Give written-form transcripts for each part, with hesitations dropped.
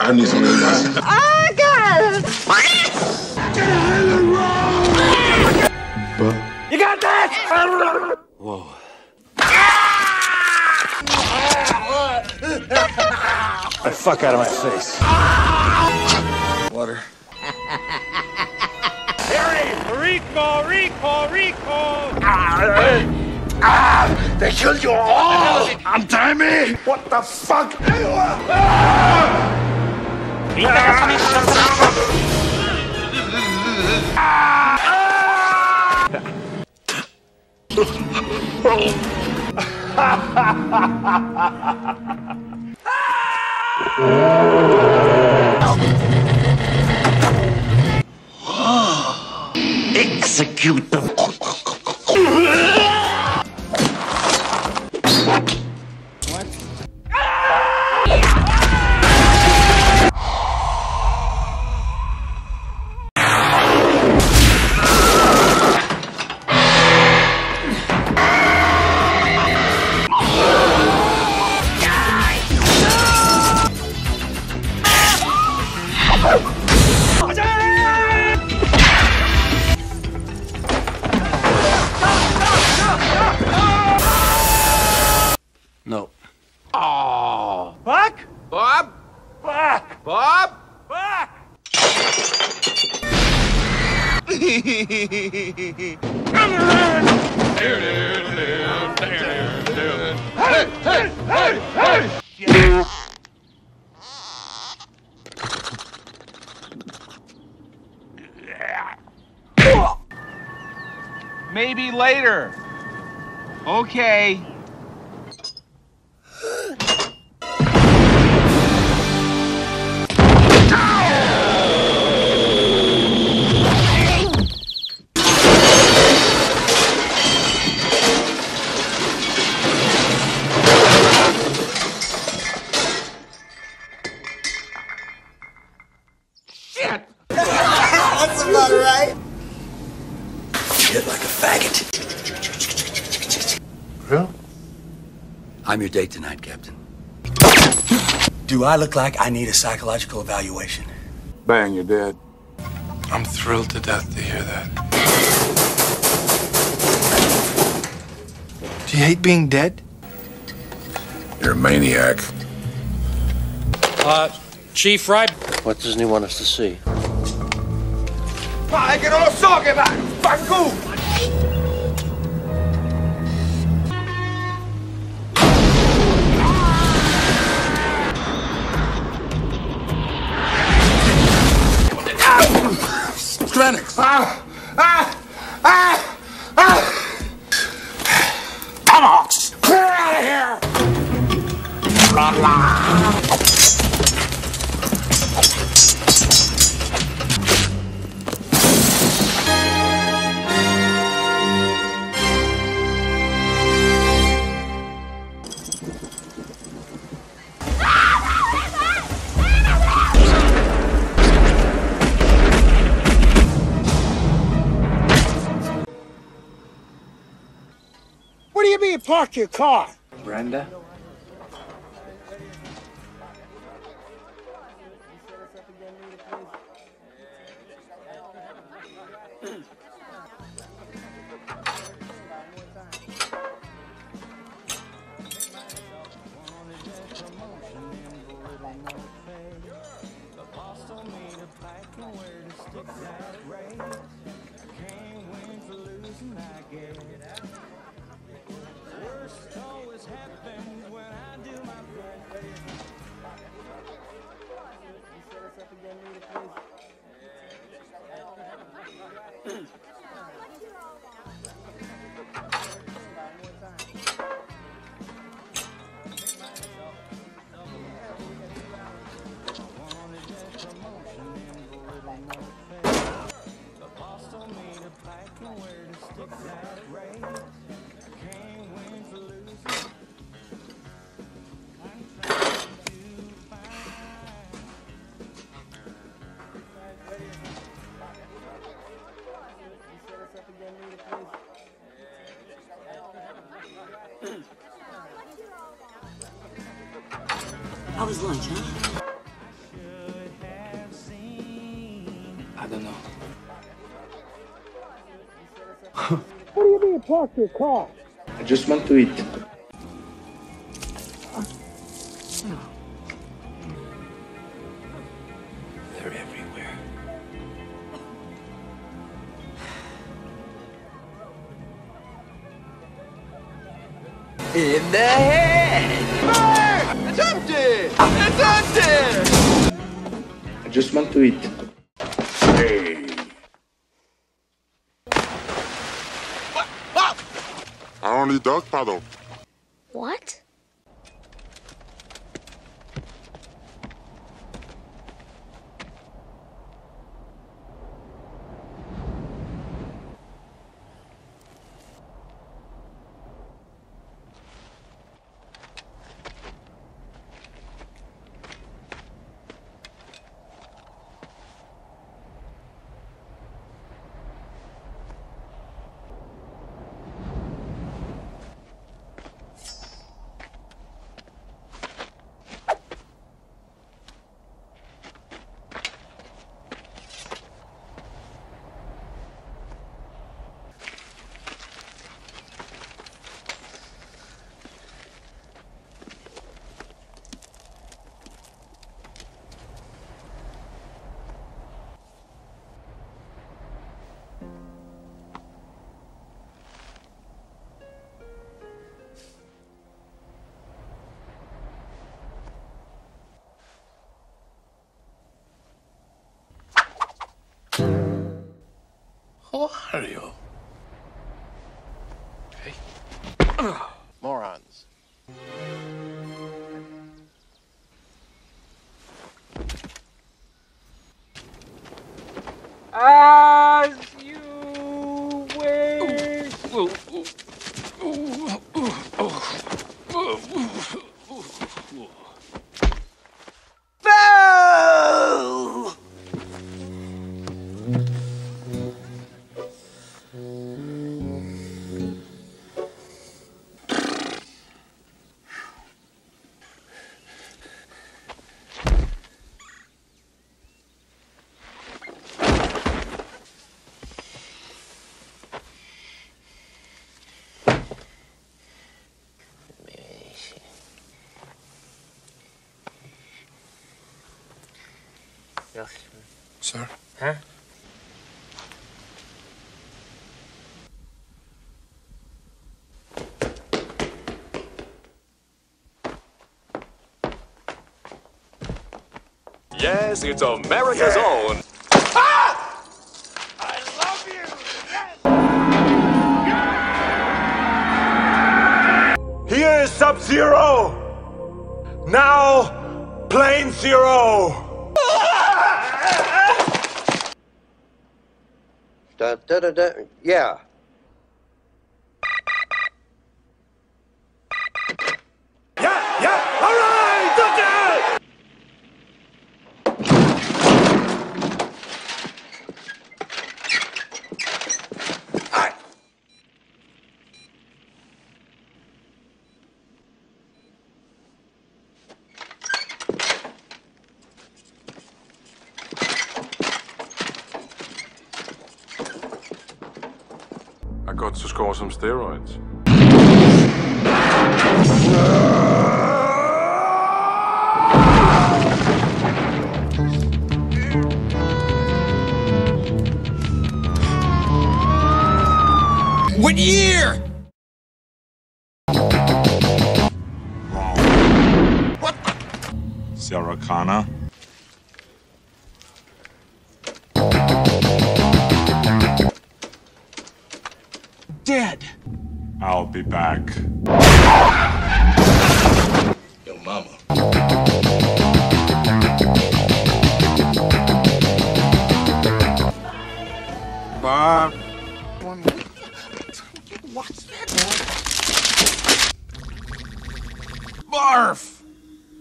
I need some advice. Oh, God! You got that? Whoa. The fuck out of my face. Water. Harry! Recall! They killed you all! I'm Timmy! What the fuck? Execute them. No. Oh. Fuck? Bob? Fuck! Bob? Fuck! Hey! Maybe later. Okay. That's about right. Hit like a faggot. Real? I'm your date tonight, Captain. Do I look like I need a psychological evaluation? Bang, you're dead. I'm thrilled to death to hear that. Do you hate being dead? You're a maniac. Chief Fry. What doesn't he want us to see? I can all talk about it. Fuck you. Strenix. Tomahawks! Clear out of here! What do you mean, park your car? Brenda? How was lunch, huh? don't know. What do you mean park your car? I just want to eat. They're everywhere. In the head! It's empty! It's empty! I just want to eat. I only dog paddle. What? Who are you? Hey. Morons. As you wish. Sir? Huh? Yes, it's America's own. Ah! I love you! Yes! Here is Sub-Zero. Now, Plane Zero. Yeah. Yeah, all right, okay. I got to score some steroids. What year? What? Sarah Connor. Dead. I'll be back. Yo, mama. Bob. What's that? Barf!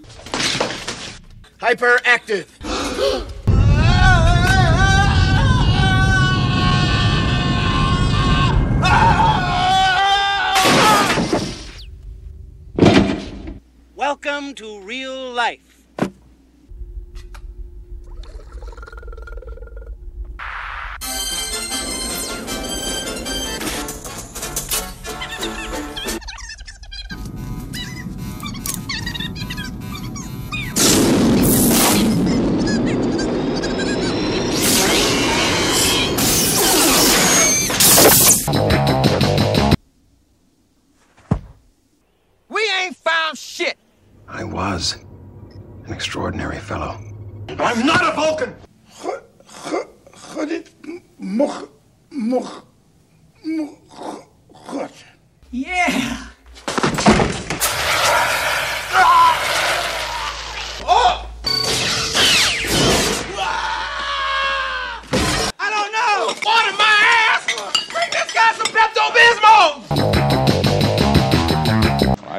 Hyperactive. Welcome to real life.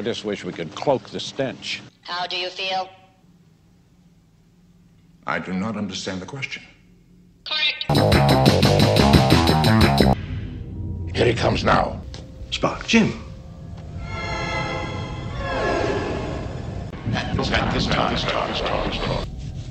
just wish we could cloak the stench. How do you feel? I do not understand the question. Correct. Here he comes now. Spock, Jim. At this time.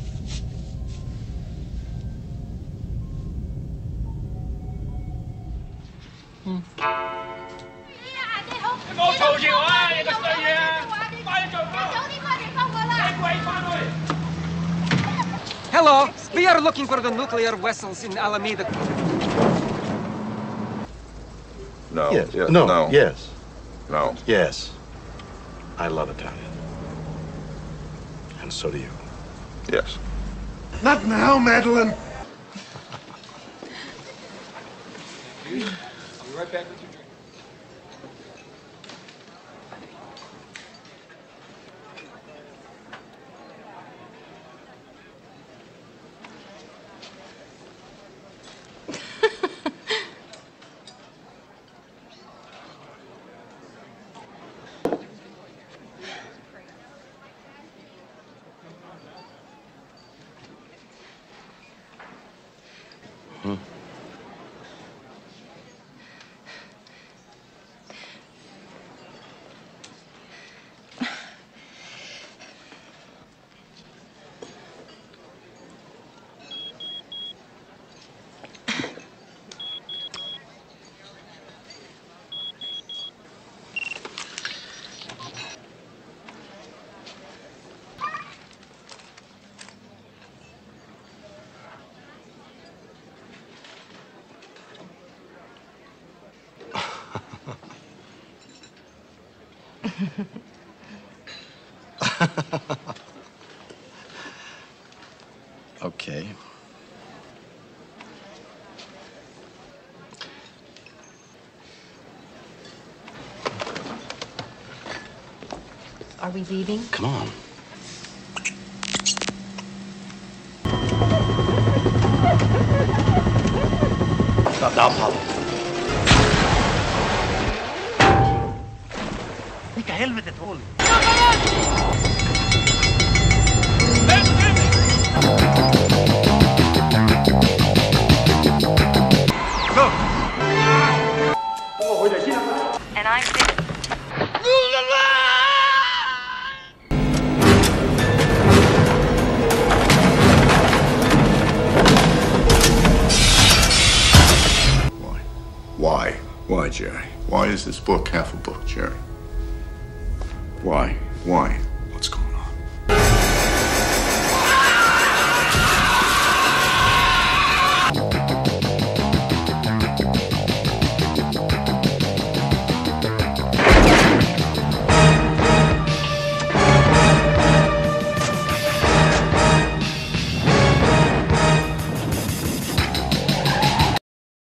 Hello, we are looking for the nuclear vessels in Alameda. No. Yes. Yeah, No. no. Yes. No. Yes. I love Italian. And so do you. Yes. Not now, Madeline. I'll be right back with your drink. Okay. Are we leaving? Come on. Stop now, Paulo. Vilka helvetet håll! And I'm finished. Why? Why, Jerry? Why is this book half a book, Jerry? Why? Why?